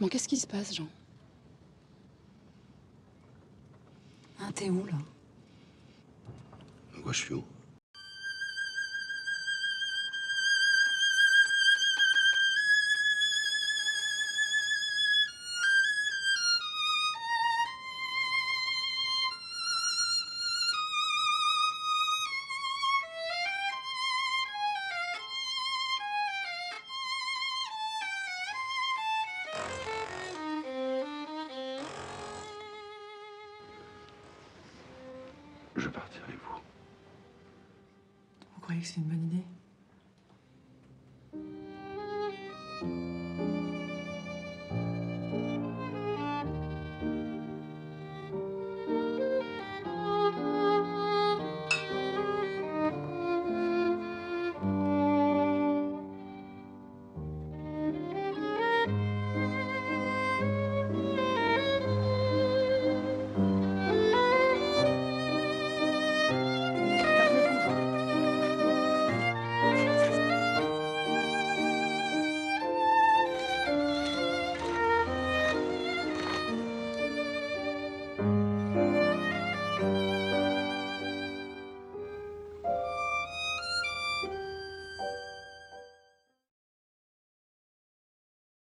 Bon, qu'est-ce qui se passe, Jean? Hein, t'es où, là? Moi, je suis où? Je partirai avec vous. Vous croyez que c'est une bonne idée?